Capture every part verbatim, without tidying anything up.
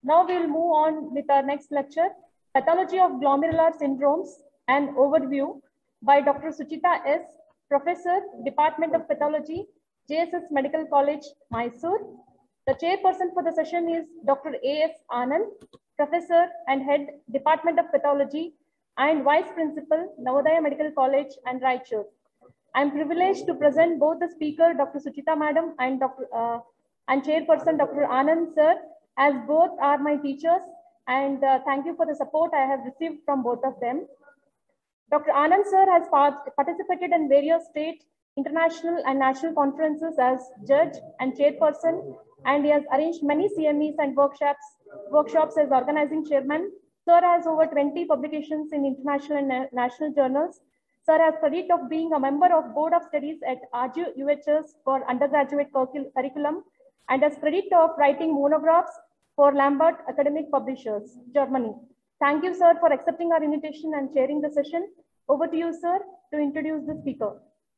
Now we will move on with our next lecture, Pathology of Glomerular Syndromes, an overview by Doctor Suchita S., Professor, Department of Pathology, J S S Medical College, Mysore. The chairperson for the session is Doctor A S Anand, Professor and Head, Department of Pathology, and Vice Principal, Navodaya Medical College and Raichur. I am privileged to present both the speaker, Doctor Suchita Madam, and Doctor Uh, and Chairperson, Doctor Anand Sir, as both are my teachers, and uh, thank you for the support I have received from both of them. Doctor Anand Sir has part participated in various state, international, and national conferences as judge and chairperson, and he has arranged many C M Es and workshops, workshops as organizing chairman. Sir has over twenty publications in international and na national journals. Sir has credit of being a member of Board of Studies at R G U H S for undergraduate curriculum, and has credit of writing monographs for Lambert Academic Publishers, Germany. Thank you, sir, for accepting our invitation and chairing the session. Over to you, sir, to introduce the speaker.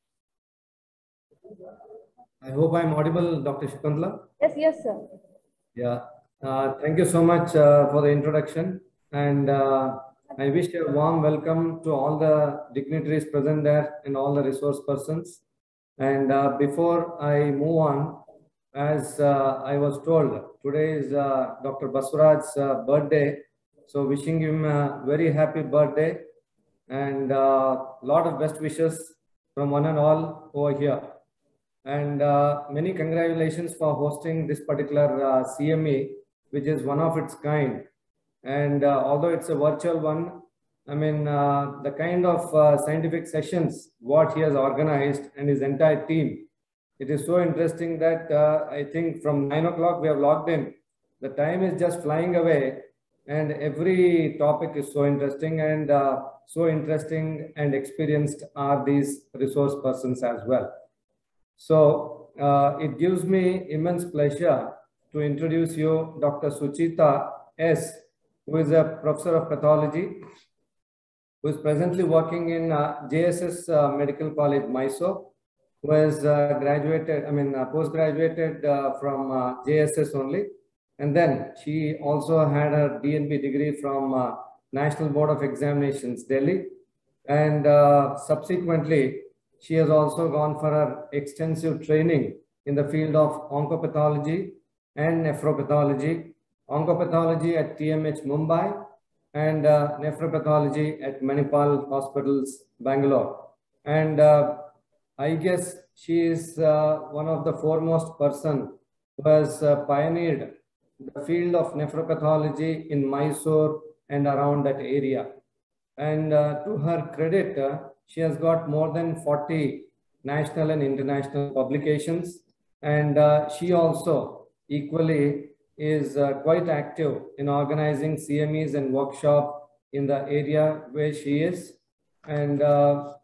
I hope I'm audible, Doctor Shakuntala. Yes, yes, sir. Yeah. Uh, thank you so much uh, for the introduction. And uh, I wish a warm welcome to all the dignitaries present there and all the resource persons. And uh, before I move on, as uh, I was told, today is uh, Doctor Baswaraj's uh, birthday. So wishing him a very happy birthday and a uh, lot of best wishes from one and all over here. And uh, many congratulations for hosting this particular uh, C M E, which is one of its kind. And uh, although it's a virtual one, I mean, uh, the kind of uh, scientific sessions, what he has organized and his entire team, it is so interesting that uh, I think from nine o'clock we have logged in. The time is just flying away, and every topic is so interesting, and uh, so interesting and experienced are these resource persons as well. So uh, it gives me immense pleasure to introduce you Doctor Suchita S., who is a professor of pathology, who is presently working in uh, J S S uh, Medical College, Mysore, who has uh, graduated, I mean, uh, post-graduated uh, from uh, J S S only. And then she also had her D N B degree from uh, National Board of Examinations, Delhi. And uh, subsequently, she has also gone for her extensive training in the field of oncopathology and nephropathology. Oncopathology at T M H Mumbai and uh, nephropathology at Manipal Hospitals, Bangalore. And uh, I guess she is uh, one of the foremost person who has uh, pioneered the field of nephropathology in Mysore and around that area. And uh, to her credit, uh, she has got more than forty national and international publications. And uh, she also equally is uh, quite active in organizing C M Es and workshop in the area where she is. And uh,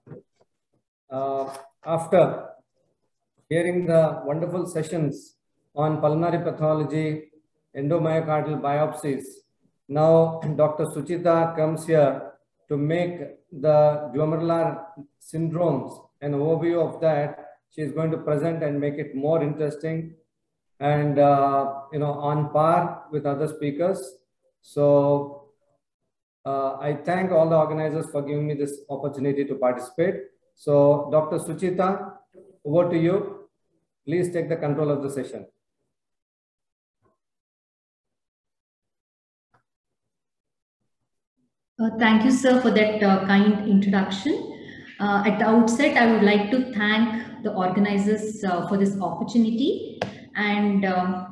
uh, after hearing the wonderful sessions on pulmonary pathology, endomyocardial biopsies, now Doctor Suchita comes here to make the glomerular syndromes an overview of that. She is going to present and make it more interesting and uh, you know, on par with other speakers. So uh, I thank all the organizers for giving me this opportunity to participate. So Doctor Suchita, over to you. Please take the control of the session. Uh, thank you, sir, for that uh, kind introduction. Uh, at the outset, I would like to thank the organizers uh, for this opportunity. And um,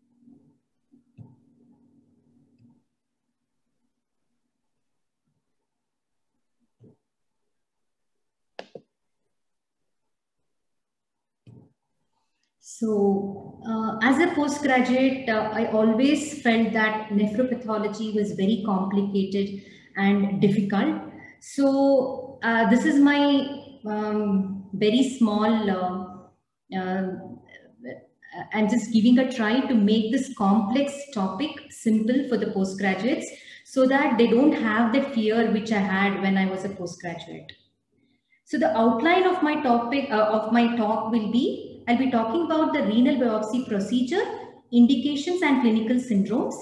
so uh, as a postgraduate, uh, I always felt that nephropathology was very complicated and difficult. So uh, this is my um, very small uh, uh, I'm just giving a try to make this complex topic simple for the postgraduates so that they don't have the fear which I had when I was a postgraduate. So the outline of my topic, uh, of my talk will be, I'll be talking about the renal biopsy procedure, indications and clinical syndromes.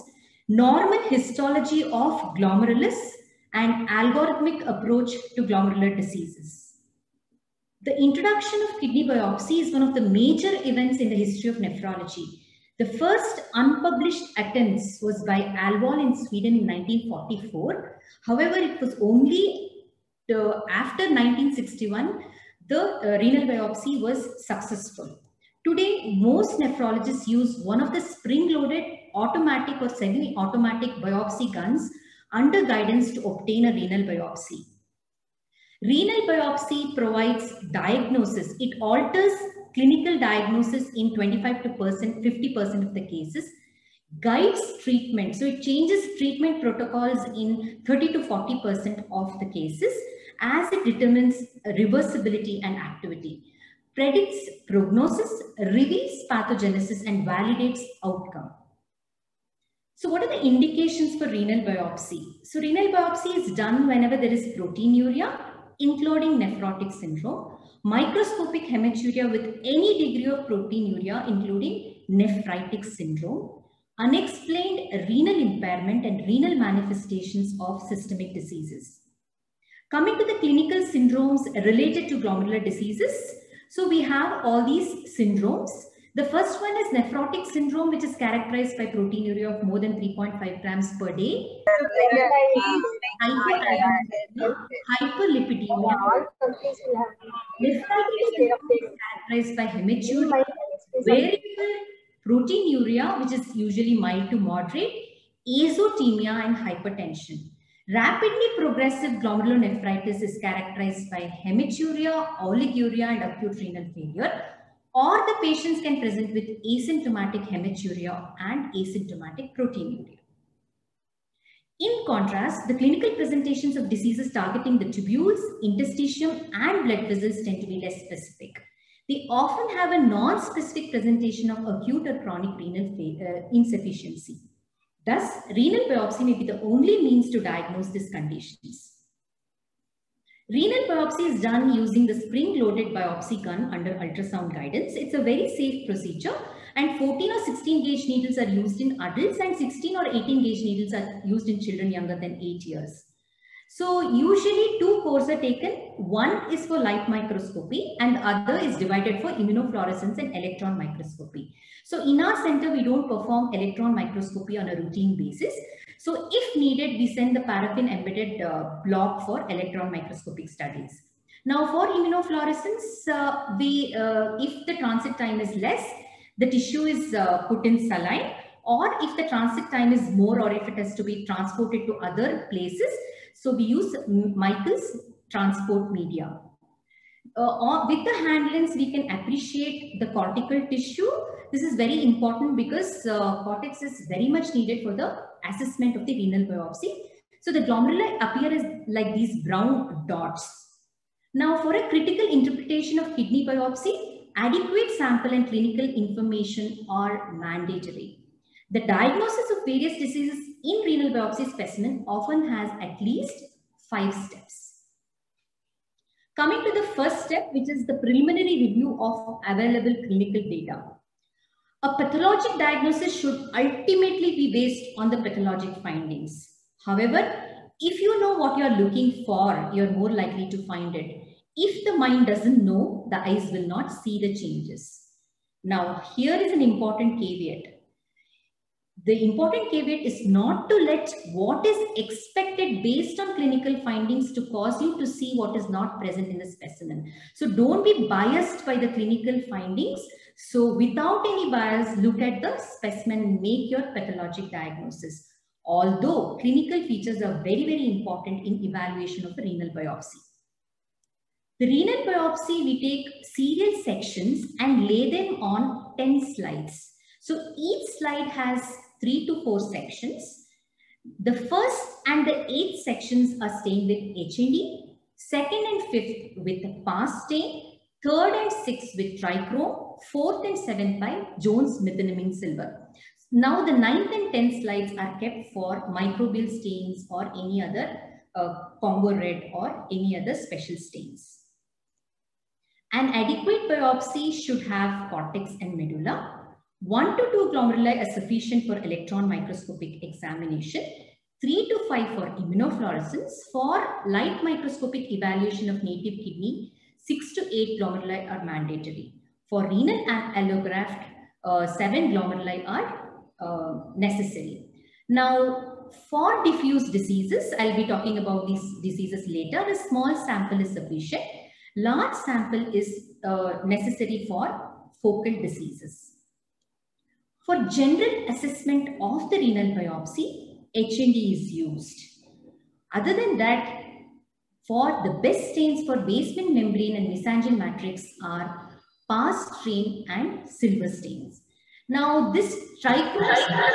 normal histology of glomerulus, and algorithmic approach to glomerular diseases. The introduction of kidney biopsy is one of the major events in the history of nephrology. The first unpublished attempts was by Alvall in Sweden in nineteen forty-four. However, it was only uh, after nineteen sixty-one the uh, renal biopsy was successful. Today, most nephrologists use one of the spring-loaded automatic or semi-automatic biopsy guns under guidance to obtain a renal biopsy. Renal biopsy provides diagnosis. It alters clinical diagnosis in twenty-five to fifty percent of the cases, guides treatment. So it changes treatment protocols in thirty to forty percent of the cases as it determines reversibility and activity, predicts prognosis, reveals pathogenesis, and validates outcome. So what are the indications for renal biopsy? So renal biopsy is done whenever there is proteinuria, including nephrotic syndrome, microscopic hematuria with any degree of proteinuria, including nephritic syndrome, unexplained renal impairment, and renal manifestations of systemic diseases. Coming to the clinical syndromes related to glomerular diseases, so we have all these syndromes. The first one is nephrotic syndrome, which is characterized by proteinuria of more than three point five grams per day. Hyperlipidemia. Nephritic syndrome is characterized by hematuria, variable proteinuria, which is usually mild to moderate, azotemia, and hypertension. Rapidly progressive glomerulonephritis is characterized by hematuria, oliguria, and acute renal failure, or the patients can present with asymptomatic hematuria and asymptomatic proteinuria. In contrast, the clinical presentations of diseases targeting the tubules, interstitium, and blood vessels tend to be less specific. They often have a non-specific presentation of acute or chronic renal uh, insufficiency. Thus, renal biopsy may be the only means to diagnose these conditions. Renal biopsy is done using the spring-loaded biopsy gun under ultrasound guidance. It's a very safe procedure, and fourteen or sixteen gauge needles are used in adults and sixteen or eighteen gauge needles are used in children younger than eight years. So usually two cores are taken. One is for light microscopy and the other is divided for immunofluorescence and electron microscopy. So in our center, we don't perform electron microscopy on a routine basis. So if needed, we send the paraffin embedded uh, block for electron microscopic studies. Now for immunofluorescence, uh, we, uh, if the transit time is less, the tissue is uh, put in saline, or if the transit time is more, or if it has to be transported to other places, so we use Michael's transport media. Uh, with the hand lens, we can appreciate the cortical tissue. This is very important because uh, cortex is very much needed for the assessment of the renal biopsy. So the glomeruli appear as like these brown dots. Now for a critical interpretation of kidney biopsy, adequate sample and clinical information are mandatory. The diagnosis of various diseases in renal biopsy specimen often has at least five steps. Coming to the first step, which is the preliminary review of available clinical data. A pathologic diagnosis should ultimately be based on the pathologic findings. However, if you know what you are looking for, you are more likely to find it. If the mind doesn't know, the eyes will not see the changes. Now, here is an important caveat. The important caveat is not to let what is expected based on clinical findings to cause you to see what is not present in the specimen. So don't be biased by the clinical findings. So without any bias, look at the specimen and make your pathologic diagnosis. Although clinical features are very, very important in evaluation of a renal biopsy. The renal biopsy, we take serial sections and lay them on ten slides. So each slide has three to four sections. The first and the eighth sections are stained with H and D, second and fifth with pass stain, third and sixth with trichrome, fourth and seventh by Jones methylamine silver. Now the ninth and tenth slides are kept for microbial stains or any other uh, Congo red or any other special stains. An adequate biopsy should have cortex and medulla. One to two glomeruli are sufficient for electron microscopic examination. Three to five for immunofluorescence. For light microscopic evaluation of native kidney, six to eight glomeruli are mandatory. For renal allograft, uh, seven glomeruli are uh, necessary. Now, for diffuse diseases, I'll be talking about these diseases later. A small sample is sufficient. Large sample is uh, necessary for focal diseases. For general assessment of the renal biopsy, H and E is used. Other than that, for the best stains for basement membrane and mesangial matrix are pass stain and silver stains. Now, this trichrome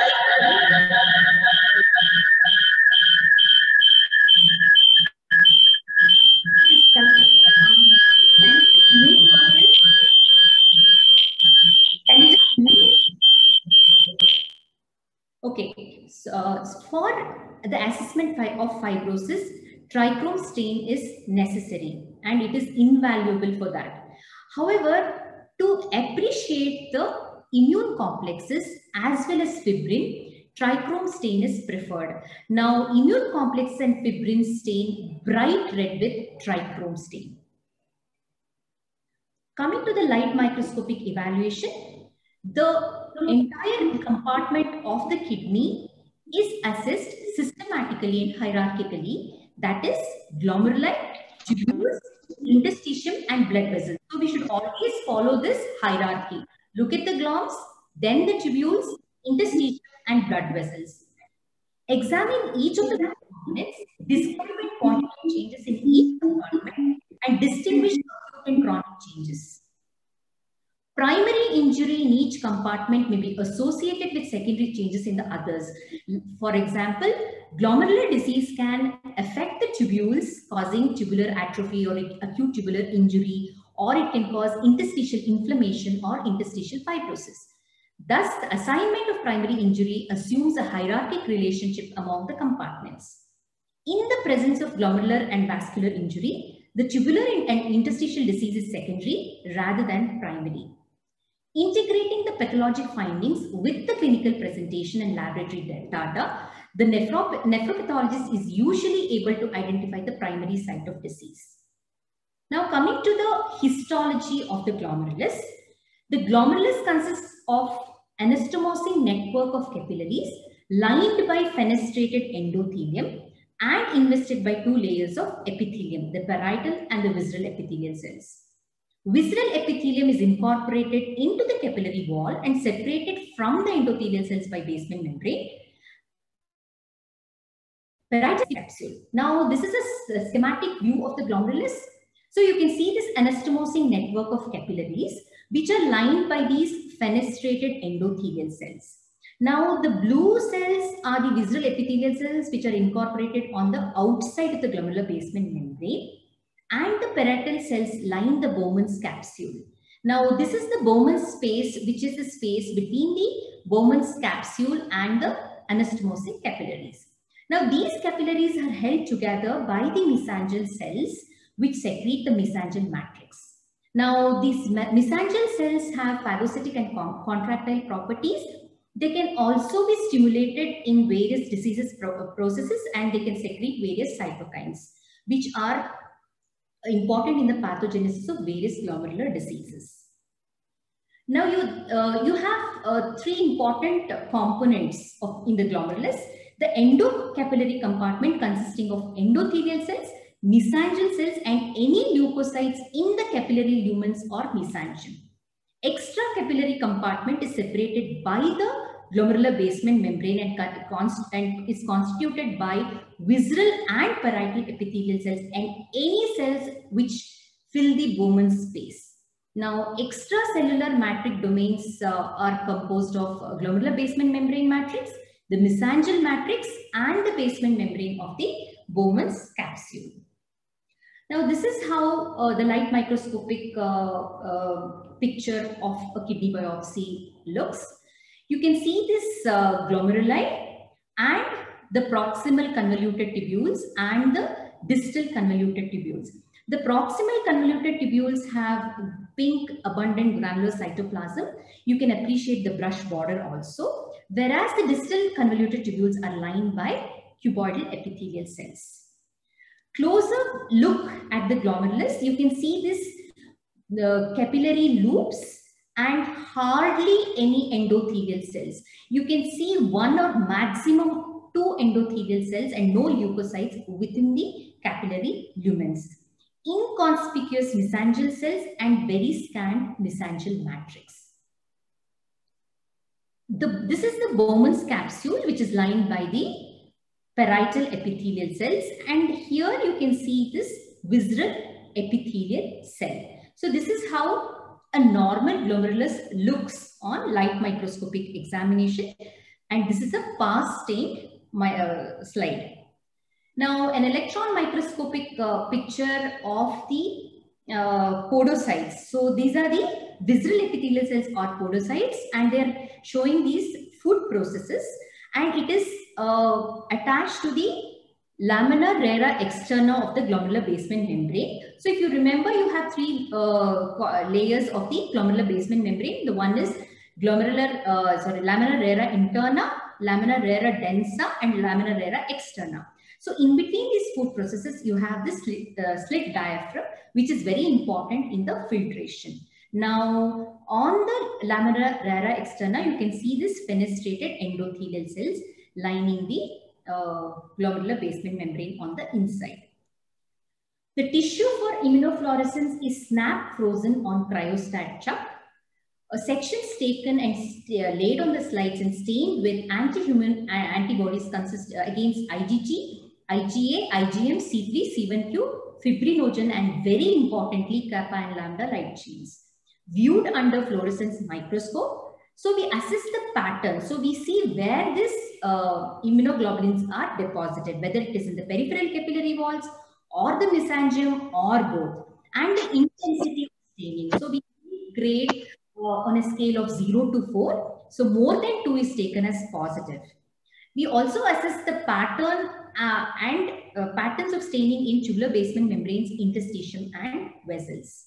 Okay, so uh, for the assessment of fibrosis, trichrome stain is necessary and it is invaluable for that. However, to appreciate the immune complexes as well as fibrin, trichrome stain is preferred. Now, immune complexes and fibrin stain bright red with trichrome stain. Coming to the light microscopic evaluation, the entire compartment of the kidney is assessed systematically and hierarchically. That is glomeruli, tubules, interstitium and blood vessels. So we should always follow this hierarchy. Look at the gloms, then the tubules, interstitium and blood vessels. Examine each of the components, describe quantitative changes in each compartment and distinguish acute and chronic changes. Primary injury in each compartment may be associated with secondary changes in the others. For example, glomerular disease can affect the tubules, causing tubular atrophy or acute tubular injury, or it can cause interstitial inflammation or interstitial fibrosis. Thus, the assignment of primary injury assumes a hierarchic relationship among the compartments. In the presence of glomerular and vascular injury, the tubular and interstitial disease is secondary rather than primary. Integrating the pathologic findings with the clinical presentation and laboratory data, the nephrop nephropathologist is usually able to identify the primary site of disease. Now, coming to the histology of the glomerulus, the glomerulus consists of anastomosing network of capillaries lined by fenestrated endothelium and invested by two layers of epithelium, the parietal and the visceral epithelial cells. Visceral epithelium is incorporated into the capillary wall and separated from the endothelial cells by basement membrane. Parietal capsule. Now, this is a schematic view of the glomerulus. So you can see this anastomosing network of capillaries, which are lined by these fenestrated endothelial cells. Now, the blue cells are the visceral epithelial cells, which are incorporated on the outside of the glomerular basement membrane. And the parietal cells line the Bowman's capsule. Now, this is the Bowman's space, which is the space between the Bowman's capsule and the anastomosing capillaries. Now, these capillaries are held together by the mesangial cells, which secrete the mesangial matrix. Now, these mesangial cells have phagocytic and contractile properties. They can also be stimulated in various diseases processes, and they can secrete various cytokines, which are important in the pathogenesis of various glomerular diseases. Now, you, uh, you have uh, three important components of, in the glomerulus. The endocapillary compartment consisting of endothelial cells, mesangial cells, and any leukocytes in the capillary lumens or mesangium. Extracapillary compartment is separated by the glomerular basement membrane and, const and is constituted by visceral and parietal epithelial cells and any cells which fill the Bowman's space. Now, extracellular matrix domains uh, are composed of uh, glomerular basement membrane matrix, the mesangial matrix, and the basement membrane of the Bowman's capsule. Now, this is how uh, the light microscopic uh, uh, picture of a kidney biopsy looks. You can see this uh, glomeruli and the proximal convoluted tubules and the distal convoluted tubules. The proximal convoluted tubules have pink abundant granular cytoplasm. You can appreciate the brush border also, whereas the distal convoluted tubules are lined by cuboidal epithelial cells. Closer look at the glomerulus, you can see this the capillary loops and hardly any endothelial cells. You can see one or maximum two endothelial cells and no leukocytes within the capillary lumens. Inconspicuous mesangial cells and very scant mesangial matrix. The, this is the Bowman's capsule, which is lined by the parietal epithelial cells, and here you can see this visceral epithelial cell. So this is how a normal glomerulus looks on light microscopic examination, and this is a pass stained my, uh, slide. Now an electron microscopic uh, picture of the uh, podocytes. So these are the visceral epithelial cells or podocytes, and they are showing these food processes, and it is uh, attached to the lamina rara externa of the glomerular basement membrane. So if you remember, you have three uh, layers of the glomerular basement membrane. The one is glomerular, uh, sorry, lamina rara interna, lamina rara densa, and lamina rara externa. So in between these food processes, you have this slit, uh, slit diaphragm, which is very important in the filtration. Now, on the lamina rara externa, you can see this fenestrated endothelial cells lining the uh, glomerular basement membrane on the inside. The tissue for immunofluorescence is snap frozen on cryostat chuck. A section is taken and uh, laid on the slides and stained with anti-human antibodies consist uh, against IgG, IgA, IgM, C three, C one Q, fibrinogen, and very importantly, kappa and lambda light chains. Viewed under fluorescence microscope, so we assess the pattern. So we see where these uh, immunoglobulins are deposited, whether it is in the peripheral capillary walls or the mesangium or both, and the intensity of staining. So we grade uh, on a scale of zero to four. So more than two is taken as positive. We also assess the pattern uh, and uh, patterns of staining in tubular basement membranes, interstitium, and vessels.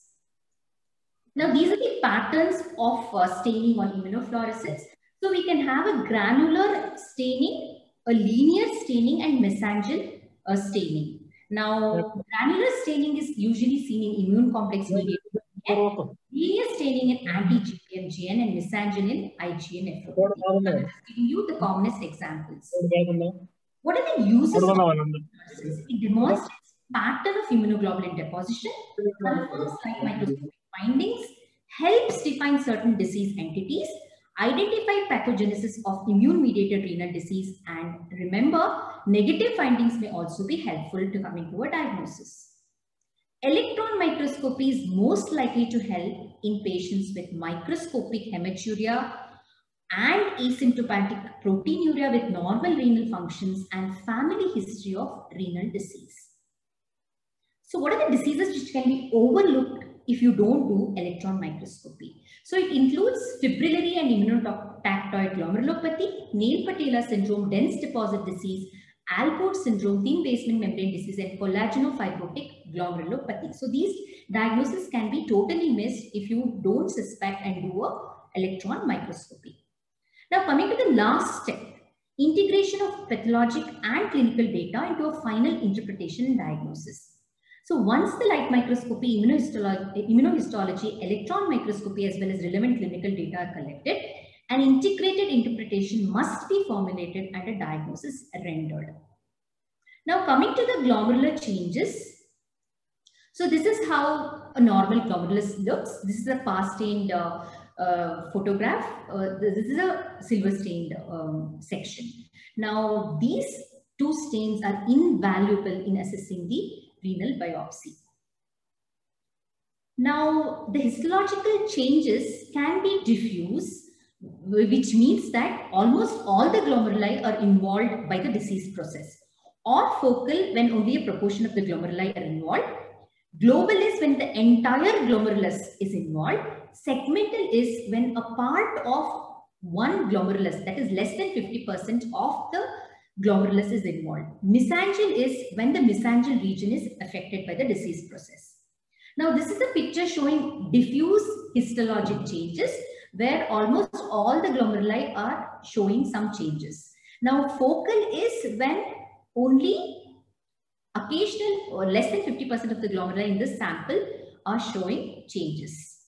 Now, these are the patterns of uh, staining on immunofluorescence. So we can have a granular staining, a linear staining, and mesangial uh, staining. Now, granular staining is usually seen in immune complex mediated, linear staining in anti-G P M G N, and mesangial in IgA nephropathy. I'm giving you the commonest examples. What are the uses of immunofluorescence? It demonstrates pattern of immunoglobulin deposition, confirms light microscopic findings, helps define certain disease entities, identify pathogenesis of immune-mediated renal disease, and remember, negative findings may also be helpful to coming to a diagnosis. Electron microscopy is most likely to help in patients with microscopic hematuria and asymptomatic proteinuria with normal renal functions and family history of renal disease. So what are the diseases which can be overlooked if you don't do electron microscopy? So it includes fibrillary and immunotactoid glomerulopathy, Neil-Patella syndrome, dense deposit disease, Alport syndrome, thin basement membrane disease, and collagenofibrotic glomerulopathy. So these diagnoses can be totally missed if you don't suspect and do a electron microscopy. Now coming to the last step, integration of pathologic and clinical data into a final interpretation and diagnosis. So once the light microscopy, immunohistology, immunohistology, electron microscopy, as well as relevant clinical data are collected, an integrated interpretation must be formulated and a diagnosis rendered. Now coming to the glomerular changes. So this is how a normal glomerulus looks. This is a pass-stained uh, uh, photograph. Uh, this is a silver-stained um, section. Now these two stains are invaluable in assessing the renal biopsy. Now, the histological changes can be diffuse, which means that almost all the glomeruli are involved by the disease process, or focal when only a proportion of the glomeruli are involved. Global is when the entire glomerulus is involved. Segmental is when a part of one glomerulus, that is less than fifty percent of the glomerulus is involved. Mesangial is when the mesangial region is affected by the disease process. Now, this is a picture showing diffuse histologic changes where almost all the glomeruli are showing some changes. Now, focal is when only occasional or less than fifty percent of the glomeruli in this sample are showing changes.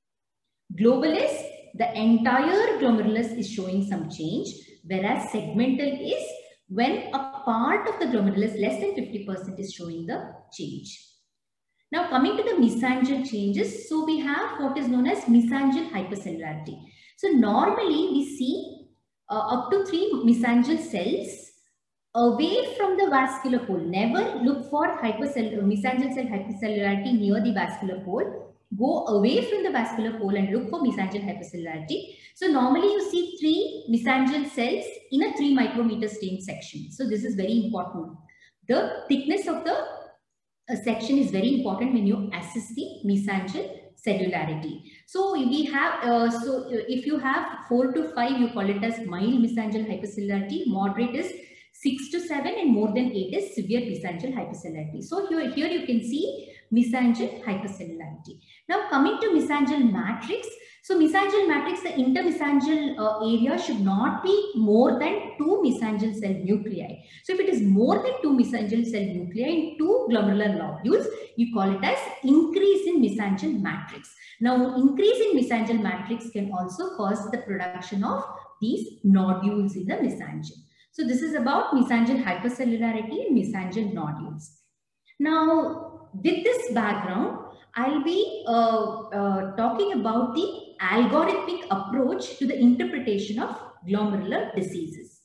Global is the entire glomerulus is showing some change, whereas segmental is when a part of the glomerulus less than fifty percent is showing the change. Now coming to the mesangial changes, so we have what is known as mesangial hypercellularity. So normally we see uh, up to three mesangial cells away from the vascular pole. Never look for hypercell mesangial cell hypercellularity near the vascular pole. Go away from the vascular pole and look for mesangial hypercellularity. So normally you see three mesangial cells in a three micrometer stain section. So this is very important. The thickness of the uh, section is very important when you assess the mesangial cellularity. So we have, uh, so if you have four to five, you call it as mild mesangial hypercellularity. Moderate is six to seven, and more than eight is severe mesangial hypercellularity. So here, here you can see mesangial hypercellularity. Now coming to mesangial matrix. So mesangial matrix, the intermesangial uh, area should not be more than two mesangial cell nuclei. So if it is more than two mesangial cell nuclei in two glomerular lobules, you call it as increase in mesangial matrix. Now increase in mesangial matrix can also cause the production of these nodules in the mesangium. So this is about mesangial hypercellularity and mesangial nodules. Now with this background, I'll be uh, uh, talking about the algorithmic approach to the interpretation of glomerular diseases.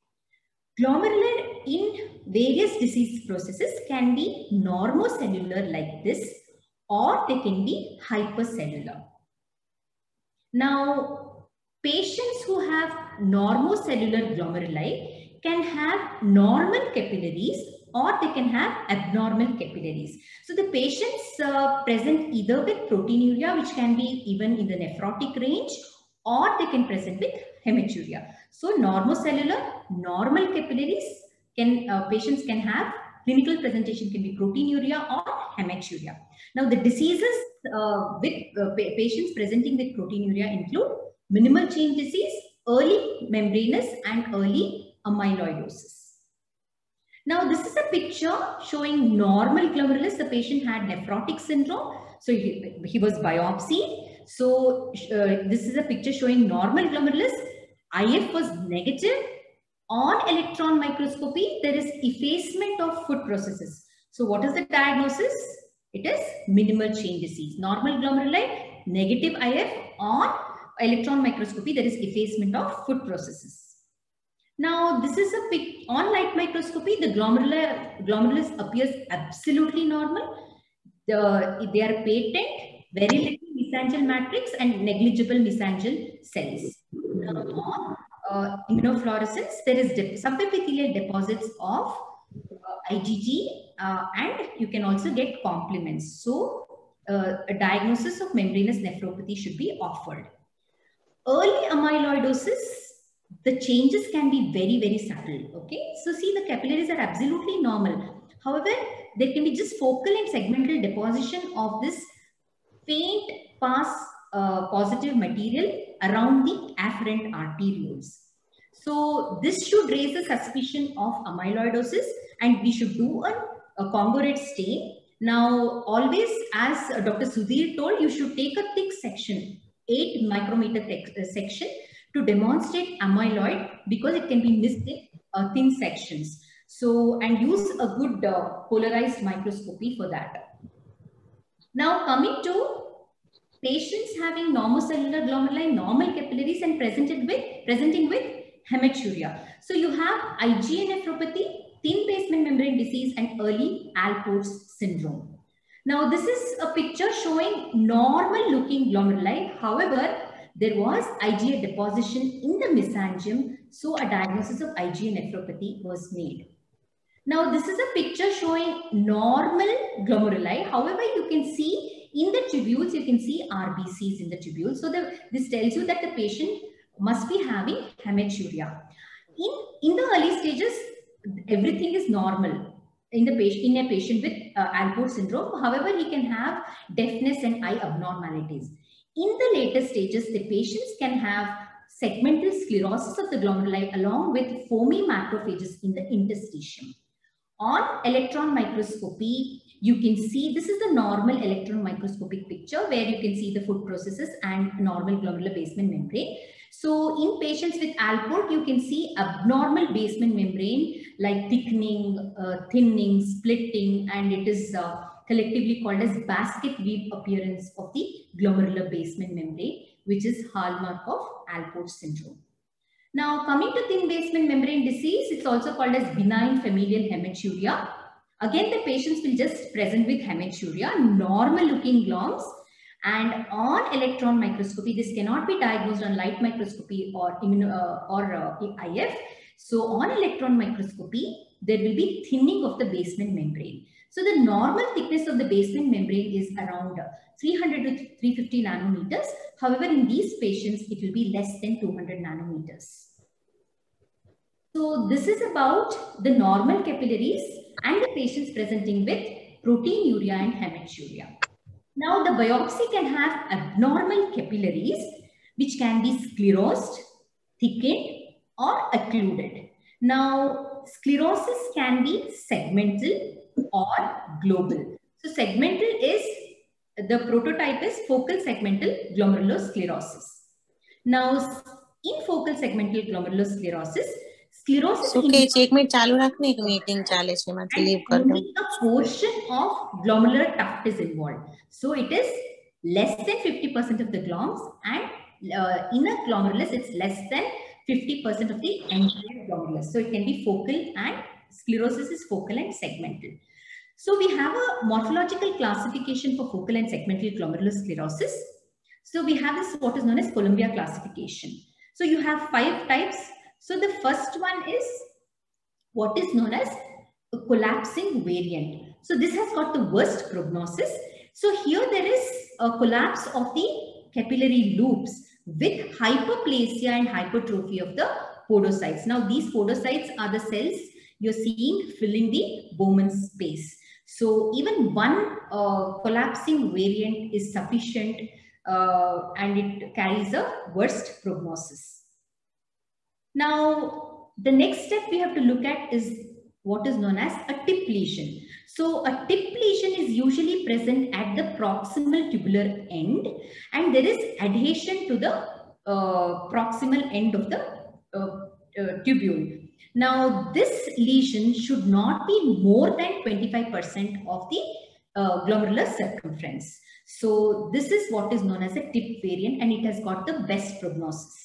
Glomerular in various disease processes can be normocellular like this, or they can be hypercellular. Now, patients who have normocellular glomeruli can have normal capillaries, or they can have abnormal capillaries. So the patients uh, present either with proteinuria, which can be even in the nephrotic range, or they can present with hematuria. So normocellular, normal capillaries, can uh, patients can have, clinical presentation can be proteinuria or hematuria. Now the diseases uh, with uh, patients presenting with proteinuria include minimal change disease, early membranous and early amyloidosis. Now, this is a picture showing normal glomerulus. The patient had nephrotic syndrome. So, he, he was biopsied. So, uh, this is a picture showing normal glomerulus. I F was negative. On electron microscopy, there is effacement of foot processes. So, what is the diagnosis? It is minimal change disease. Normal glomeruli, negative I F. On electron microscopy, there is effacement of foot processes. Now, this is a pic on light microscopy. The glomerular glomerulus appears absolutely normal. The, they are patent, very little mesangial matrix and negligible mesangial cells. Now, on uh, immunofluorescence, there is de subepithelial deposits of uh, I G G, uh, and you can also get complements. So, uh, a diagnosis of membranous nephropathy should be offered. Early amyloidosis, the changes can be very, very subtle. Okay, so see, the capillaries are absolutely normal. However, there can be just focal and segmental deposition of this faint pass uh, positive material around the afferent arterioles. So this should raise a suspicion of amyloidosis, and we should do a, a congruent stain. Now, always, as uh, Doctor Sudhir told, you should take a thick section, eight micrometer thick uh, section, to demonstrate amyloid, because it can be missed in uh, thin sections. So, and use a good uh, polarized microscopy for that. Now, coming to patients having normocellular glomeruli, normal capillaries, and presented with presenting with hematuria. So, you have I G A nephropathy, thin basement membrane disease, and early Alport syndrome. Now, this is a picture showing normal looking glomeruli. However, there was I G A deposition in the mesangium, so a diagnosis of I G A nephropathy was made. Now, this is a picture showing normal glomeruli. However, you can see in the tubules, you can see R B Cs in the tubules. So, the, this tells you that the patient must be having hematuria. In, in the early stages, everything is normal in the patient, in a patient with uh, Alport syndrome. However, he can have deafness and eye abnormalities. In the later stages, the patients can have segmental sclerosis of the glomeruli along with foamy macrophages in the interstitium. On electron microscopy, you can see, this is the normal electron microscopic picture where you can see the food processes and normal glomerular basement membrane. So in patients with Alport, you can see abnormal basement membrane like thickening, uh, thinning, splitting, and it is uh, collectively called as basket weave appearance of the glomerular basement membrane, which is hallmark of Alport syndrome. Now, coming to thin basement membrane disease, it's also called as benign familial hematuria. Again, the patients will just present with hematuria, normal looking gloms, and on electron microscopy, this cannot be diagnosed on light microscopy or, immuno, uh, or uh, I F. So on electron microscopy, there will be thinning of the basement membrane. So the normal thickness of the basement membrane is around three hundred to three hundred fifty nanometers. However, in these patients, it will be less than two hundred nanometers. So this is about the normal capillaries and the patients presenting with proteinuria and hematuria. Now the biopsy can have abnormal capillaries which can be sclerosed, thickened or occluded. Now sclerosis can be segmental or global. So segmental is, the prototype is focal segmental glomerulosclerosis. Now in focal segmental glomerulosclerosis, sclerosis okay, एक मिनट चालू रखने एक meeting चाले छे मैं leave कर दूं. Only a portion of glomerular tuft is involved. So it is less than fifty percent of the gloms, and uh, in a glomerulus it's less than fifty percent of the entire glomerulus. So it can be focal, and sclerosis is focal and segmental. So we have a morphological classification for focal and segmental glomerulosclerosis. So we have this what is known as Columbia classification. So you have five types. So the first one is what is known as a collapsing variant. So this has got the worst prognosis. So here there is a collapse of the capillary loops with hyperplasia and hypertrophy of the podocytes. Now these podocytes are the cells you're seeing filling the Bowman space. So even one uh, collapsing variant is sufficient uh, and it carries a worst prognosis. Now, the next step we have to look at is what is known as a tip lesion. So a tip lesion is usually present at the proximal tubular end, and there is adhesion to the uh, proximal end of the uh, uh, tubule. Now, this lesion should not be more than twenty-five percent of the uh, glomerular circumference. So this is what is known as a tip variant, and it has got the best prognosis.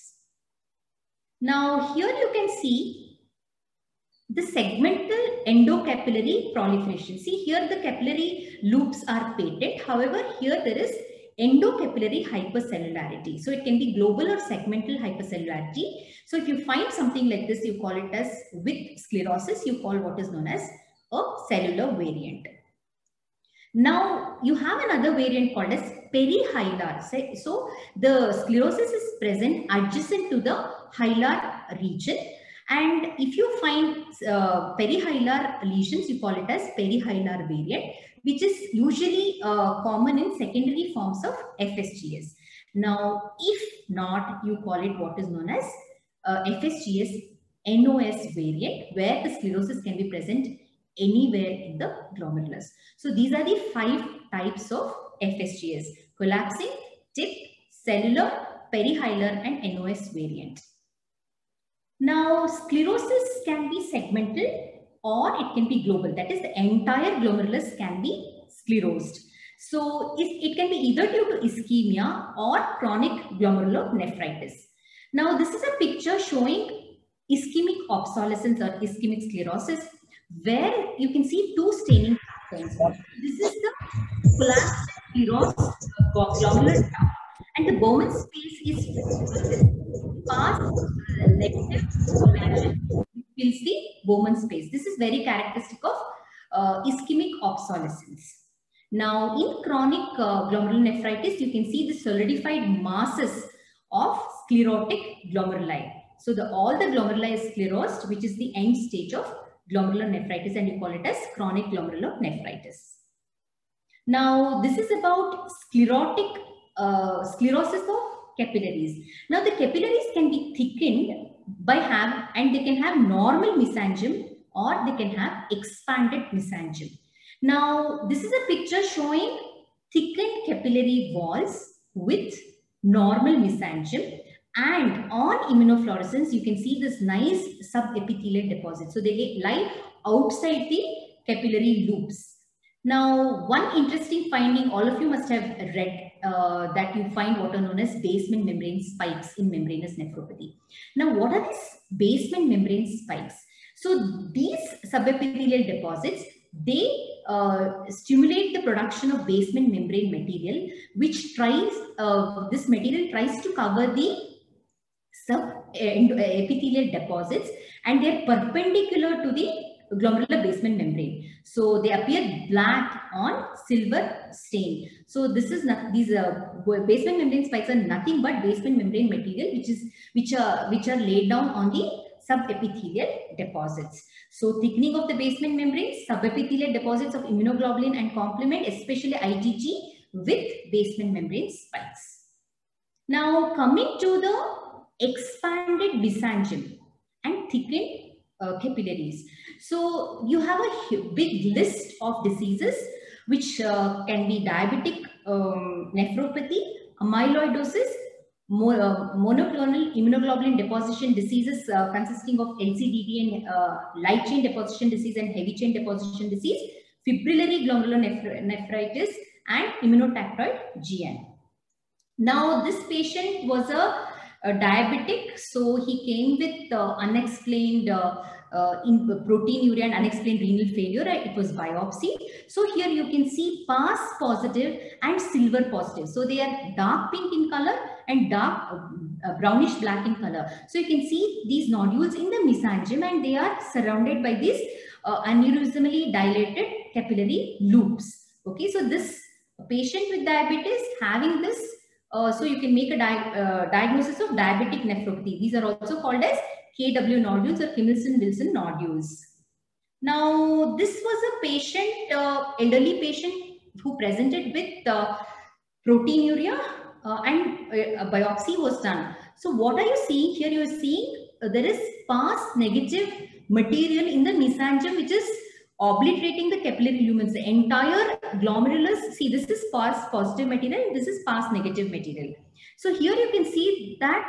Now here you can see the segmental endocapillary proliferation. See here the capillary loops are patent. However, here there is endocapillary hypercellularity. So it can be global or segmental hypercellularity. So if you find something like this, you call it as, with sclerosis, you call what is known as a cellular variant. Now you have another variant called as perihilar. So the sclerosis is present adjacent to the hilar region, and if you find uh, perihilar lesions, you call it as perihilar variant, which is usually uh, common in secondary forms of F S G S. Now if not, you call it what is known as uh, F S G S N O S variant, where the sclerosis can be present anywhere in the glomerulus. So these are the five types of F S G S: collapsing, tip, cellular, perihilar, and N O S variant. Now, sclerosis can be segmental or it can be global. That is, the entire glomerulus can be sclerosed. So it, it can be either due to ischemia or chronic glomerulonephritis. Now, this is a picture showing ischemic obsolescence or ischemic sclerosis, where you can see two staining patterns. This is the collapsed sclerosed glomerular tuft, and the Bowman space is past uh, negative convection, which fills the Bowman space. This is very characteristic of uh, ischemic obsolescence. Now, in chronic uh, glomerulonephritis, you can see the solidified masses of sclerotic glomeruli. So, the all the glomeruli is sclerosed, which is the end stage of glomerulonephritis, and you call it as chronic glomerulonephritis. Now, this is about sclerotic uh, sclerosis of capillaries. Now, the capillaries can be thickened by have, and they can have normal mesangium or they can have expanded mesangium. Now, this is a picture showing thickened capillary walls with normal mesangium, and on immunofluorescence, you can see this nice subepithelial deposit. So they lie outside the capillary loops. Now, one interesting finding, all of you must have read uh, that you find what are known as basement membrane spikes in membranous nephropathy. Now, what are these basement membrane spikes? So these subepithelial deposits, they uh, stimulate the production of basement membrane material, which tries, uh, this material tries to cover the subepithelial deposits, and they're perpendicular to the glomerular basement membrane. So they appear black on silver stain. So this is not, these uh, basement membrane spikes are nothing but basement membrane material, which is which are which are laid down on the subepithelial deposits. So thickening of the basement membrane, subepithelial deposits of immunoglobulin and complement, especially I G G with basement membrane spikes. Now coming to the expanded mesangium and thickened Uh, capillaries. So you have a big list of diseases which uh, can be diabetic um, nephropathy, amyloidosis, mo uh, monoclonal immunoglobulin deposition diseases uh, consisting of L C D D and uh, light chain deposition disease and heavy chain deposition disease, fibrillary glomerulonephritis, and immunotactoid G N. Now this patient was a A diabetic, so he came with uh, unexplained uh, uh, in proteinuria and unexplained renal failure. It was biopsy. So here you can see P A S positive and silver positive. So they are dark pink in color and dark uh, brownish black in color. So you can see these nodules in the mesangium, and they are surrounded by these uh, aneurysmally dilated capillary loops. Okay, so this patient with diabetes having this, Uh, so you can make a di uh, diagnosis of diabetic nephropathy. These are also called as K W nodules or Kimmelson-Wilson nodules. Now, this was a patient, uh, elderly patient who presented with uh, proteinuria uh, and uh, a biopsy was done. So what are you seeing here? You are seeing uh, there is P A S negative material in the mesangium, which is obliterating the capillary lumens. The entire glomerulus, see, this is P A S positive material, this is P A S negative material. So here you can see that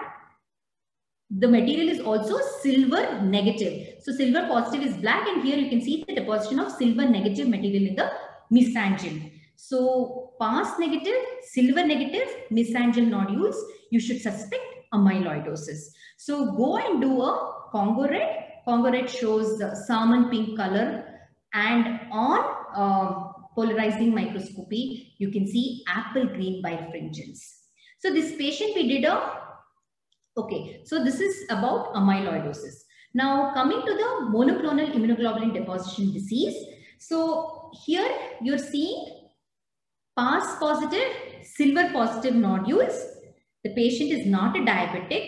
the material is also silver negative. So silver positive is black, and here you can see the deposition of silver negative material in the mesangium. So P A S negative, silver negative mesangial nodules, you should suspect amyloidosis. So go and do a Congo red. Congo red shows the salmon pink color, and on uh, polarizing microscopy, you can see apple green birefringence. So this patient we did a, okay, so this is about amyloidosis. Now coming to the monoclonal immunoglobulin deposition disease. So here you're seeing P A S positive, silver positive nodules. The patient is not a diabetic.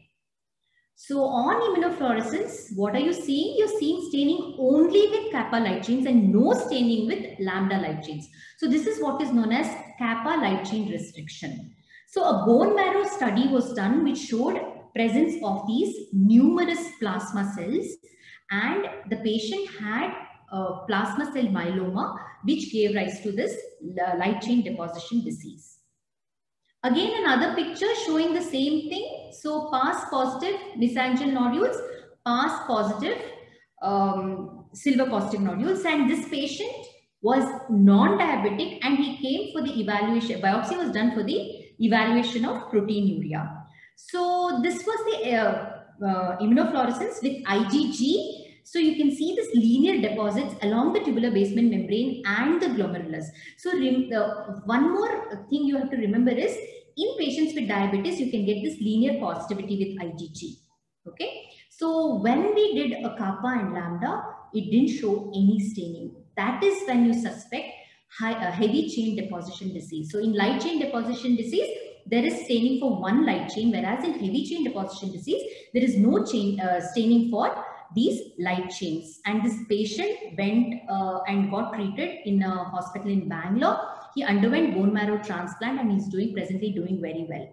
So on immunofluorescence, what are you seeing? You're seeing staining only with kappa light chains and no staining with lambda light chains. So this is what is known as kappa light chain restriction. So a bone marrow study was done which showed presence of these numerous plasma cells, and the patient had a plasma cell myeloma, which gave rise to this light chain deposition disease. Again, another picture showing the same thing. So P A S positive mesangial nodules, P A S positive um, silver positive nodules, and this patient was non-diabetic, and he came for the evaluation. Biopsy was done for the evaluation of proteinuria. So this was the uh, uh, immunofluorescence with I G G. So you can see this linear deposits along the tubular basement membrane and the glomerulus. So uh, one more thing you have to remember is, in patients with diabetes, you can get this linear positivity with I G G. Okay. So when we did a kappa and lambda, it didn't show any staining. That is when you suspect high, uh, heavy chain deposition disease. So in light chain deposition disease, there is staining for one light chain, whereas in heavy chain deposition disease, there is no chain uh, staining for these light chains. And this patient went uh, and got treated in a hospital in Bangalore. He underwent bone marrow transplant and he's doing presently doing very well.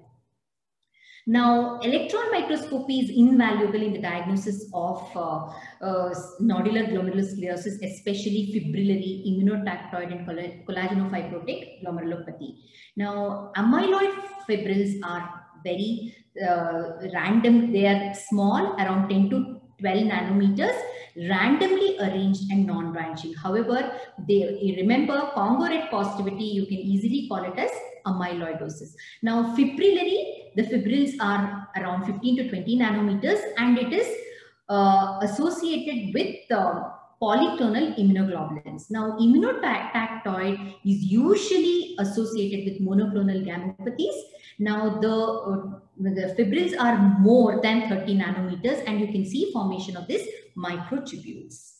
Now, electron microscopy is invaluable in the diagnosis of uh, uh, nodular glomerulosclerosis, especially fibrillary, immunotactoid, and collagenofibrotic glomerulopathy. Now, amyloid fibrils are very uh, random. They are small, around ten to twelve nanometers, randomly arranged and non-branching. However, they remember Congo red positivity, you can easily call it as amyloidosis. Now, fibrillary, the fibrils are around fifteen to twenty nanometers, and it is uh, associated with uh, polyclonal immunoglobulins. Now, immunotactoid is usually associated with monoclonal gammopathies. Now, the, uh, the fibrils are more than thirty nanometers, and you can see formation of these microtubules.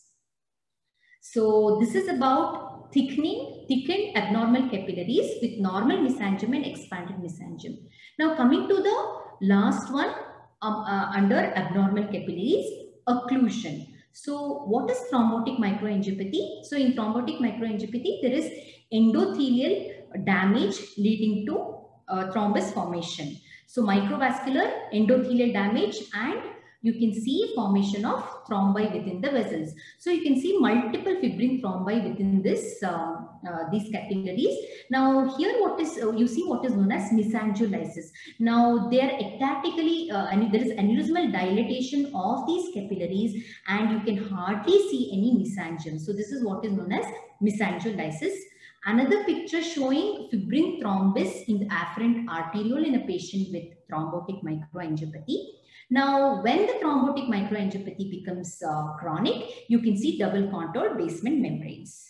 So, this is about thickening, thickened abnormal capillaries with normal mesangium and expanded mesangium. Now, coming to the last one um, uh, under abnormal capillaries, occlusion. So, what is thrombotic microangiopathy? So, in thrombotic microangiopathy, there is endothelial damage leading to uh, thrombus formation. So, microvascular endothelial damage, and you can see formation of thrombi within the vessels. So, you can see multiple fibrin thrombi within this uh, uh, these capillaries. Now, here what is uh, you see what is known as mesangiolysis. Now, they are ectatically uh, and there is aneurysmal dilatation of these capillaries, and you can hardly see any mesangium. So, this is what is known as mesangiolysis. Another picture showing fibrin thrombus in the afferent arteriole in a patient with thrombotic microangiopathy. Now, when the thrombotic microangiopathy becomes uh, chronic, you can see double contoured basement membranes.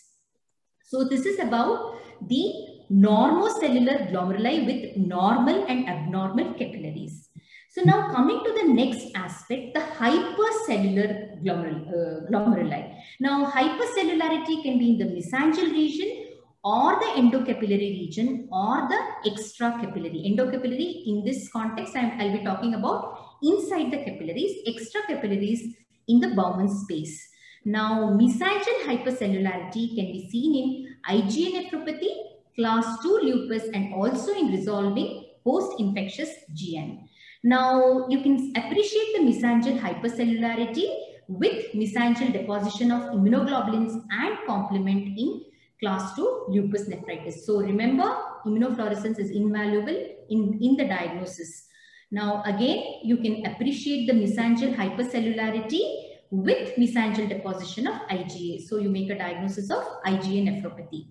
So, this is about the normocellular glomeruli with normal and abnormal capillaries. So, now coming to the next aspect, the hypercellular glomeruli. Uh, glomeruli. Now, hypercellularity can be in the mesangial region, or the endocapillary region, or the extracapillary. Endocapillary, in this context, I will be talking about inside the capillaries, extracapillaries in the Bowman space. Now, mesangial hypercellularity can be seen in IgA nephropathy, class two lupus, and also in resolving post-infectious G N. Now, you can appreciate the mesangial hypercellularity with mesangial deposition of immunoglobulins and complement in class two lupus nephritis. So remember, immunofluorescence is invaluable in, in the diagnosis. Now again, you can appreciate the mesangial hypercellularity with mesangial deposition of IgA. So you make a diagnosis of IgA nephropathy.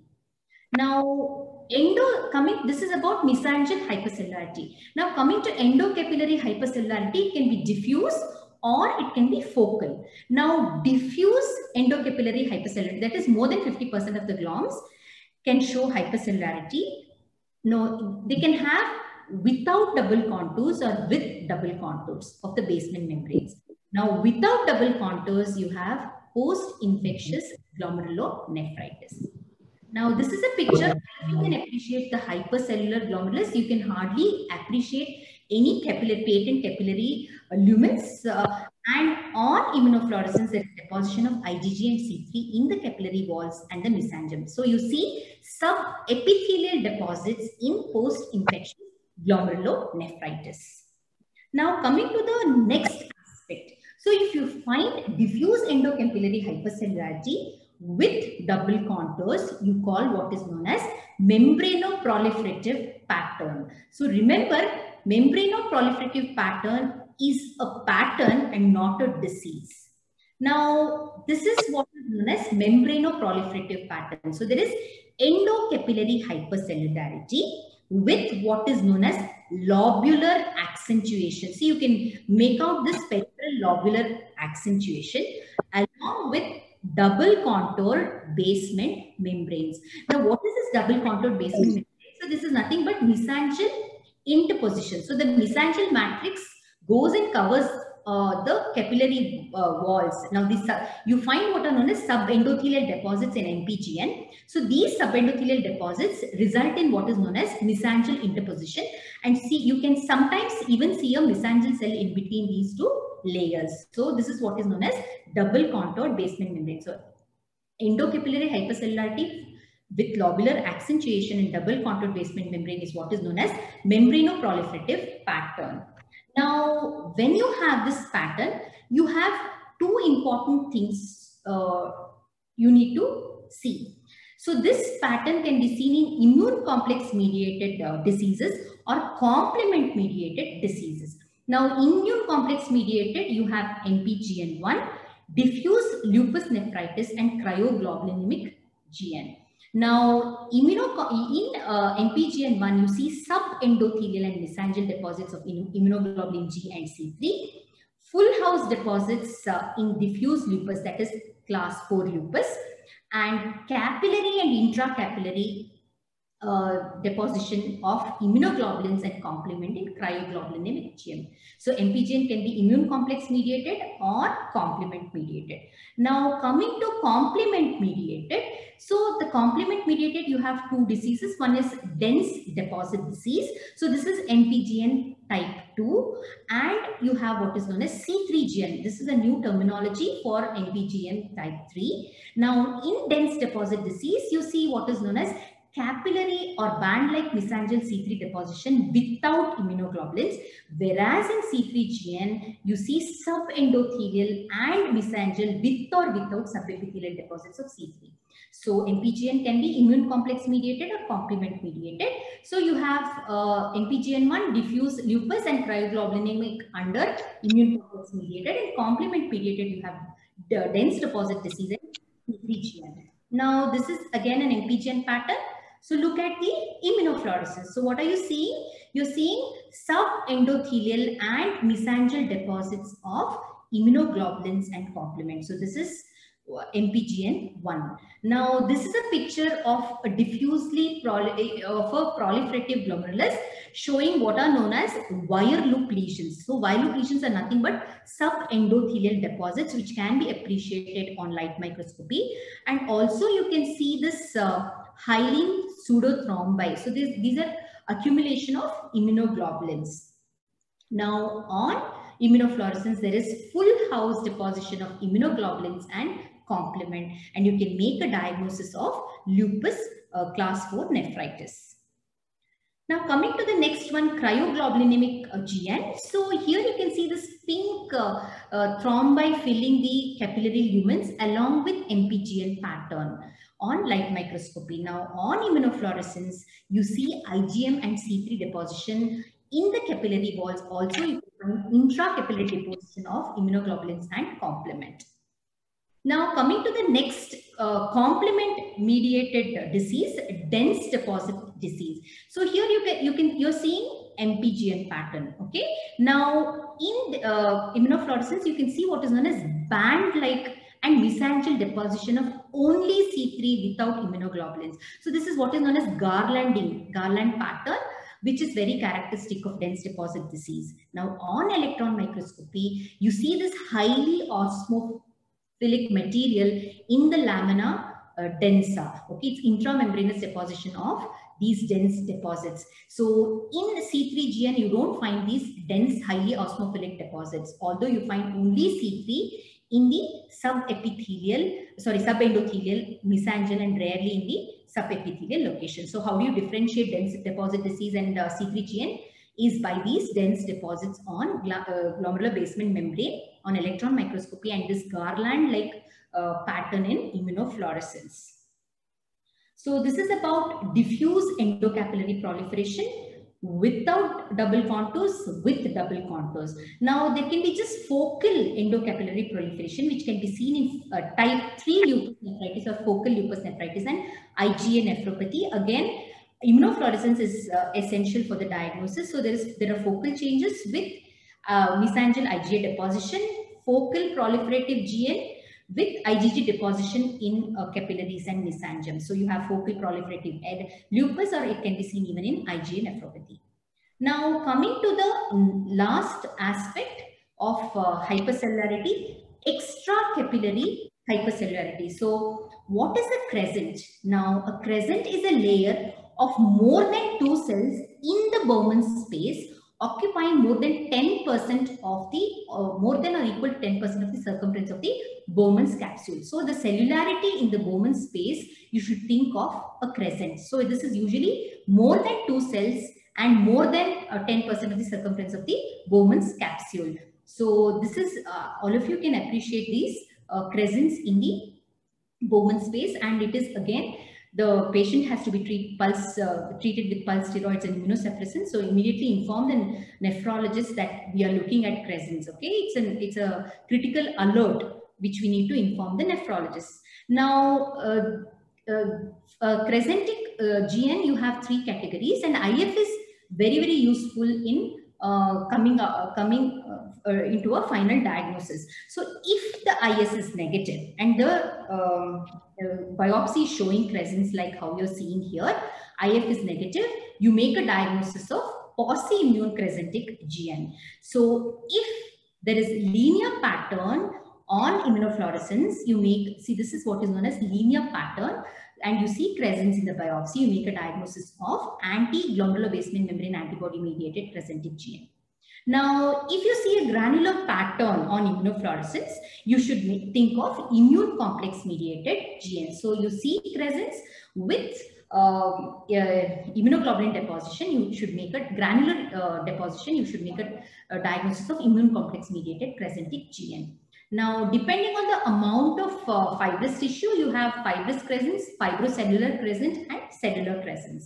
Now, endo coming, this is about mesangial hypercellularity. Now coming to endocapillary hypercellularity, it can be diffuse or it can be focal. Now, diffuse endocapillary hypercellularity, that is more than fifty percent of the gloms, can show hypercellularity. No, they can have without double contours or with double contours of the basement membranes. Now, without double contours, you have post-infectious glomerulonephritis. Now, this is a picture. You can appreciate the hypercellular glomerulus. You can hardly appreciate any capillary, patent capillary uh, lumens, uh, and on immunofluorescence, there is deposition of IgG and C three in the capillary walls and the mesangium. So you see sub-epithelial deposits in post-infectious glomerulonephritis. Now coming to the next aspect. So if you find diffuse endocapillary hypercellularity with double contours, you call what is known as membranoproliferative pattern. So remember, membranoproliferative pattern is a pattern and not a disease. Now, this is what is known as membranoproliferative pattern. So there is endocapillary hypercellularity with what is known as lobular accentuation. So you can make out this peripheral lobular accentuation along with double contour basement membranes. Now, what is this double contour basement membrane? So this is nothing but mesangial interposition. So the mesangial matrix goes and covers uh, the capillary uh, walls. Now, this uh, you find what are known as subendothelial deposits in M P G N. So, these subendothelial deposits result in what is known as mesangial interposition. And see, you can sometimes even see a mesangial cell in between these two layers. So, this is what is known as double contoured basement membrane. So, endocapillary hypercellularity with lobular accentuation in double contoured basement membrane is what is known as membranoproliferative pattern. Now, when you have this pattern, you have two important things uh, you need to see. So, this pattern can be seen in immune complex mediated uh, diseases or complement mediated diseases. Now, immune complex mediated, you have M P G N one, diffuse lupus nephritis, and cryoglobulinemic G N. Now, immuno in uh, M P G N one, you see subendothelial and mesangial deposits of immunoglobulin G and C three, full house deposits uh, in diffuse lupus, that is class four lupus, and capillary and intracapillary uh, deposition of immunoglobulins and complement in cryoglobulinemic G M. So, M P G N can be immune complex mediated or complement mediated. Now, coming to complement mediated, so the complement mediated, you have two diseases. One is dense deposit disease. So, this is M P G N type two, and you have what is known as C three G N. This is a new terminology for M P G N type three. Now, in dense deposit disease, you see what is known as capillary or band-like mesangial C three deposition without immunoglobulins, whereas in C three G N, you see subendothelial and mesangial with or without subepithelial deposits of C three. So, M P G N can be immune complex mediated or complement mediated. So, you have uh, M P G N one, diffuse lupus and cryoglobulinemic under immune complex mediated, and complement mediated, you have the dense deposit disease and C three G N. Now, this is again an M P G N pattern. So, look at the immunofluorescence. So, what are you seeing? You're seeing subendothelial and mesangial deposits of immunoglobulins and complement. So, this is M P G N one. Now, this is a picture of a diffusely proli of a proliferative glomerulus showing what are known as wire loop lesions. So, wire loop lesions are nothing but subendothelial deposits which can be appreciated on light microscopy, and also you can see this uh, hyaline pseudothrombi. So, this, these are accumulation of immunoglobulins. Now, on immunofluorescence, there is full house deposition of immunoglobulins and complement, and you can make a diagnosis of lupus uh, class four nephritis. Now, coming to the next one, cryoglobulinemic uh, G N. So, here you can see this pink uh, uh, thrombi filling the capillary lumens along with M P G N pattern on light microscopy. Now, on immunofluorescence, you see I G M and C three deposition in the capillary walls. Also, you can find intracapillary deposition of immunoglobulins and complement. Now, coming to the next uh, complement mediated disease, dense deposit disease. So, here you can, you can, you're seeing M P G N pattern. Okay. Now, in uh, immunofluorescence, you can see what is known as band-like and mesangial deposition of only C three without immunoglobulins. So, this is what is known as garlanding, garland pattern, which is very characteristic of dense deposit disease. Now, on electron microscopy, you see this highly osmophilic material in the lamina uh, densa. Okay, it's intramembranous deposition of these dense deposits. So, in C three G N, you don't find these dense, highly osmophilic deposits, although you find only C three in the subepithelial, sorry, subendothelial, mesangial, and rarely in the subepithelial location. So, how do you differentiate dense deposit disease and uh, C three G N? Is by these dense deposits on uh, glomerular basement membrane on electron microscopy and this garland-like uh, pattern in immunofluorescence. So, this is about diffuse endocapillary proliferation without double contours, with double contours. Now, there can be just focal endocapillary proliferation, which can be seen in uh, type three lupus nephritis or focal lupus nephritis and I G A nephropathy. Again, immunofluorescence is uh, essential for the diagnosis. So, there is there are focal changes with uh, mesangial I G A deposition, focal proliferative G N with I G G deposition in uh, capillaries and mesangium. So, you have focal proliferative ed lupus, or it can be seen even in I G A nephropathy. Now, coming to the last aspect of uh, hypercellularity, extracapillary hypercellularity. So what is a crescent? Now a crescent is a layer of more than two cells in the Bowman space occupying more than ten percent of the, uh, more than or equal to ten percent of the circumference of the Bowman's capsule. So the cellularity in the Bowman space, you should think of a crescent. So this is usually more than two cells and more than uh, ten percent of the circumference of the Bowman's capsule. So this is, uh, all of you can appreciate these uh, crescents in the Bowman space, and it is again, the patient has to be treat, pulse, uh, treated with pulse steroids and immunosuppressants. So immediately inform the nephrologist that we are looking at crescents. Okay, it's an it's a critical alert which we need to inform the nephrologist. Now, uh, uh, uh, crescentic uh, G N, you have three categories, and I F is very very useful in uh, coming uh, coming uh, uh, into a final diagnosis. So if the I S is negative and the um, Uh, biopsy showing crescents like how you're seeing here, I F is negative, you make a diagnosis of pauci-immune crescentic G N. So if there is linear pattern on immunofluorescence, you make, see this is what is known as linear pattern, and you see crescents in the biopsy, you make a diagnosis of anti-glomerular basement membrane antibody mediated crescentic G N. Now, if you see a granular pattern on immunofluorescence, you should think of immune complex mediated G N. So you see crescents with uh, uh, immunoglobulin deposition, you should make a granular uh, deposition, you should make a, a diagnosis of immune complex mediated crescentic G N. Now, depending on the amount of uh, fibrous tissue, you have fibrous crescents, fibrocellular crescent, and cellular crescents.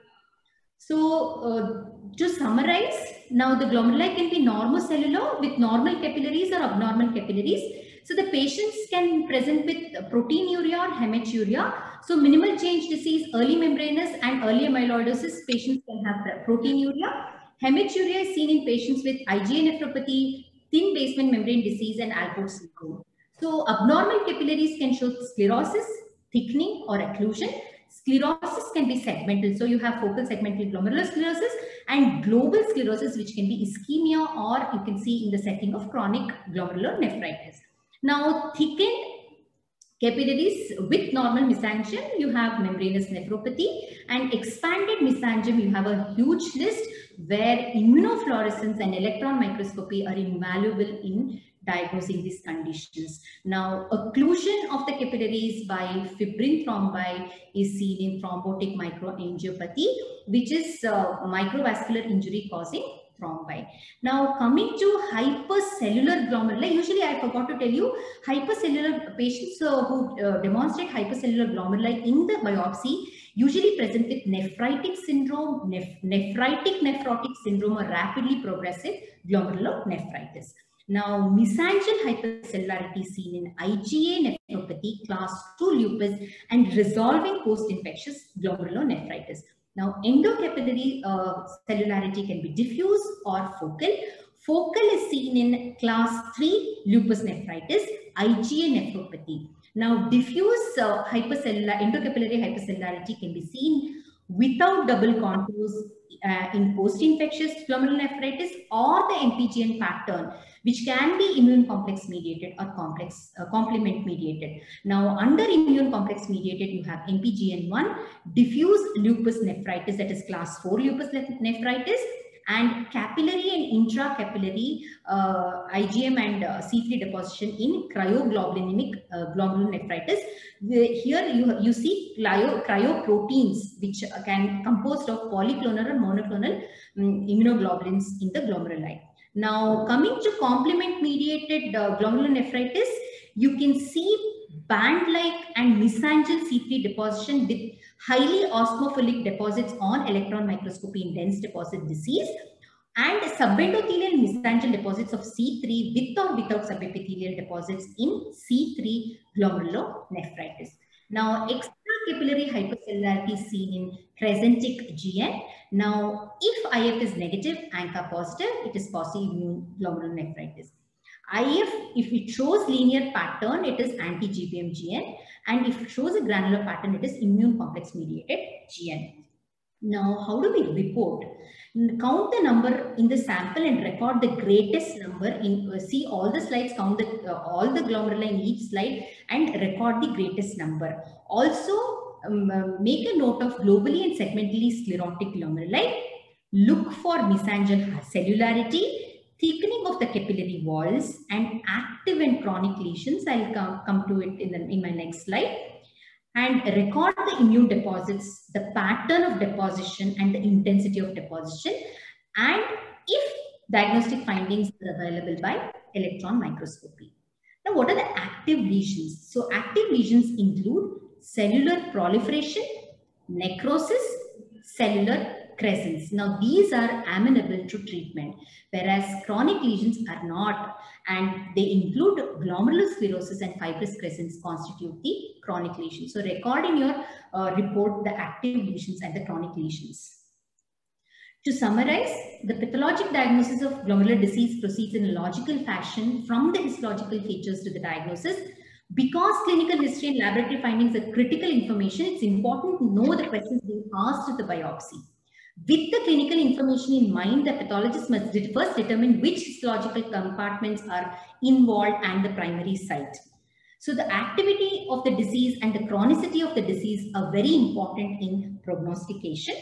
So, uh, to summarize, now the glomeruli can be normocellular with normal capillaries or abnormal capillaries. So the patients can present with proteinuria or hematuria. So minimal change disease, early membranous and early amyloidosis, patients can have proteinuria. Hematuria is seen in patients with IgA nephropathy, thin basement membrane disease, and Alport syndrome. So abnormal capillaries can show sclerosis, thickening, or occlusion. Sclerosis can be segmental. So you have focal segmental glomerular sclerosis and global sclerosis, which can be ischemia, or you can see in the setting of chronic glomerular nephritis. Now, thickened capillaries with normal mesangium, you have membranous nephropathy, and expanded mesangium, you have a huge list where immunofluorescence and electron microscopy are invaluable in diagnosing these conditions. Now, occlusion of the capillaries by fibrin thrombi is seen in thrombotic microangiopathy, which is uh, microvascular injury causing thrombi. Now, coming to hypercellular glomeruli, usually I forgot to tell you, hypercellular patients uh, who uh, demonstrate hypercellular glomeruli in the biopsy usually present with nephritic syndrome, neph nephritic nephrotic syndrome, or rapidly progressive glomerular nephritis. Now, mesangial hypercellularity seen in IgA nephropathy, class two lupus, and resolving post-infectious glomerulonephritis. Now, endocapillary uh, cellularity can be diffuse or focal. Focal is seen in class three lupus nephritis, IgA nephropathy. Now, diffuse uh, hypercellular, endocapillary hypercellularity can be seen without double contours uh, in post-infectious glomerulonephritis, or the M P G N pattern, which can be immune complex mediated or complex uh, complement mediated. Now, under immune complex mediated, you have M P G N one, diffuse lupus nephritis, that is class four lupus nephritis, and capillary and intracapillary uh, IgM and uh, C three deposition in cryoglobulinic uh, glomerulonephritis. Here you, you see cryo, cryoproteins, which can composed of polyclonal or monoclonal um, immunoglobulins in the glomeruli. Now, coming to complement mediated uh, glomerulonephritis, you can see band-like and mesangial C three deposition with highly osmophilic deposits on electron microscopy in dense deposit disease, and subendothelial mesangial deposits of C three with or without subepithelial deposits in C three glomerulonephritis. Now, extracapillary hypercellularity is seen in crescentic G N. Now, if I F is negative, A N C A positive, it is pauci-immune glomerulonephritis. I F, if it shows linear pattern, it is anti-G B M G N, and if it shows a granular pattern, it is immune complex mediated G N. Now, how do we report? Count the number in the sample and record the greatest number in, uh, see all the slides, count the, uh, all the glomeruli in each slide and record the greatest number. Also, um, uh, make a note of globally and segmentally sclerotic glomeruli. Look for mesangial cellularity, thickening of the capillary walls, and active and chronic lesions. I'll come, come to it in, the, in my next slide. And record the immune deposits, the pattern of deposition and the intensity of deposition, and if diagnostic findings are available by electron microscopy. Now, what are the active lesions? So active lesions include cellular proliferation, necrosis, cellular crescents. Now, these are amenable to treatment, whereas chronic lesions are not, and they include glomerulosclerosis and fibrous crescents constitute the chronic lesions. So, record in your uh, report the active lesions and the chronic lesions. To summarize, the pathologic diagnosis of glomerular disease proceeds in a logical fashion from the histological features to the diagnosis. Because clinical history and laboratory findings are critical information, it's important to know the questions being asked at the biopsy. With the clinical information in mind, the pathologist must first determine which histological compartments are involved and the primary site. So the activity of the disease and the chronicity of the disease are very important in prognostication.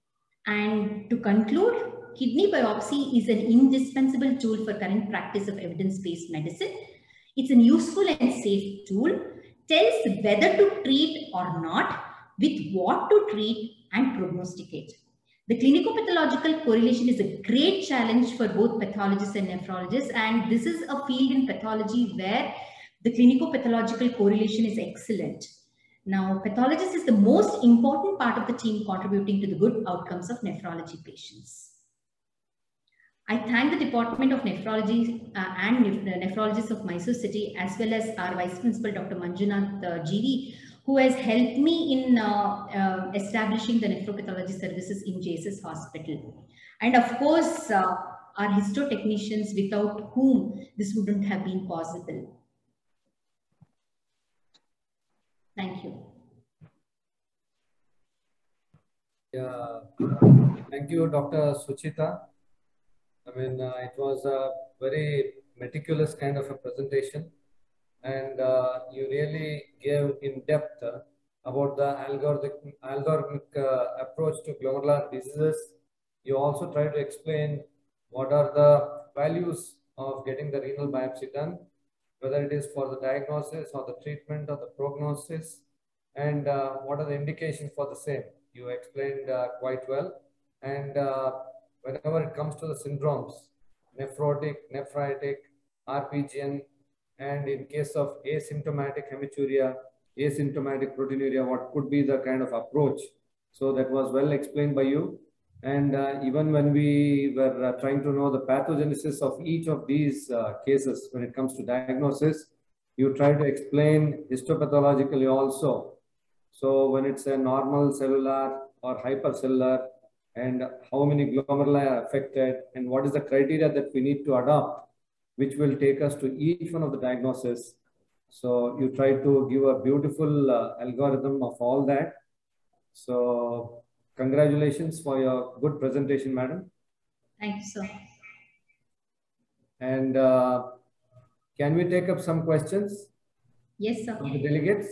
And to conclude, kidney biopsy is an indispensable tool for current practice of evidence-based medicine. It's a useful and safe tool, tells whether to treat or not, with what to treat and prognosticate. The clinico-pathological correlation is a great challenge for both pathologists and nephrologists, and this is a field in pathology where the clinico-pathological correlation is excellent. Now, pathologist is the most important part of the team contributing to the good outcomes of nephrology patients. I thank the Department of Nephrology uh, and nephrologists of Mysore City, as well as our Vice Principal, Doctor Manjunath uh, G V, who has helped me in uh, uh, establishing the nephropathology services in J S S Hospital. And of course, uh, our histotechnicians, without whom this wouldn't have been possible. Thank you. Yeah, thank you, Doctor Suchita. I mean, uh, it was a very meticulous kind of a presentation, and uh, you really gave in depth uh, about the algorithmic, algorithmic uh, approach to glomerular diseases. You also tried to explain what are the values of getting the renal biopsy done, whether it is for the diagnosis or the treatment or the prognosis, and uh, what are the indications for the same. You explained uh, quite well. And uh, whenever it comes to the syndromes, nephrotic, nephritic, R P G N, and in case of asymptomatic hematuria, asymptomatic proteinuria, what could be the kind of approach? So that was well explained by you. And uh, even when we were uh, trying to know the pathogenesis of each of these uh, cases, when it comes to diagnosis, you try to explain histopathologically also. So when it's a normal cellular or hypercellular, and how many glomeruli are affected, and what is the criteria that we need to adopt, which will take us to each one of the diagnosis. So you try to give a beautiful uh, algorithm of all that. So congratulations for your good presentation, madam. Thank you, sir. And uh, can we take up some questions? Yes, sir. From the delegates?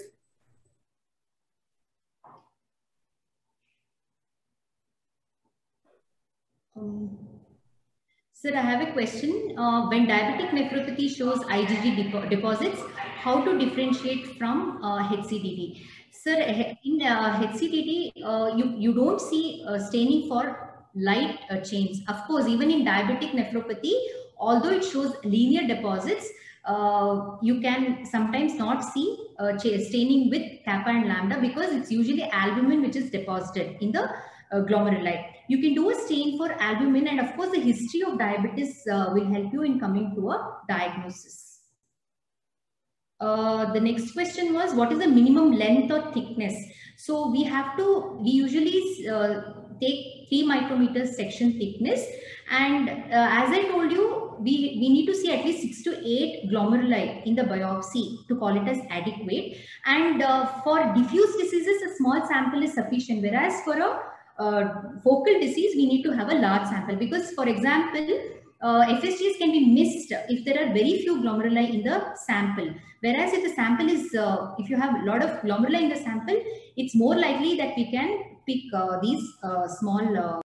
Um, sir, I have a question. Uh, when diabetic nephropathy shows I G G depo deposits, how to differentiate from uh, H C D D? Sir, in uh, H C D D, uh, you, you don't see uh, staining for light uh, chains. Of course, even in diabetic nephropathy, although it shows linear deposits, uh, you can sometimes not see uh, staining with kappa and lambda because it's usually albumin which is deposited in the uh, glomeruli. You can do a stain for albumin, and of course the history of diabetes uh, will help you in coming to a diagnosis. Uh, the next question was, what is the minimum length or thickness? So we have to, we usually uh, take three micrometers section thickness, and uh, as I told you, we, we need to see at least six to eight glomeruli in the biopsy to call it as adequate. And uh, for diffuse diseases, a small sample is sufficient, whereas for a uh, focal disease, we need to have a large sample, because, for example, uh, F S Gs can be missed if there are very few glomeruli in the sample. Whereas if the sample is, uh, if you have a lot of glomeruli in the sample, it's more likely that we can pick uh, these uh, small uh,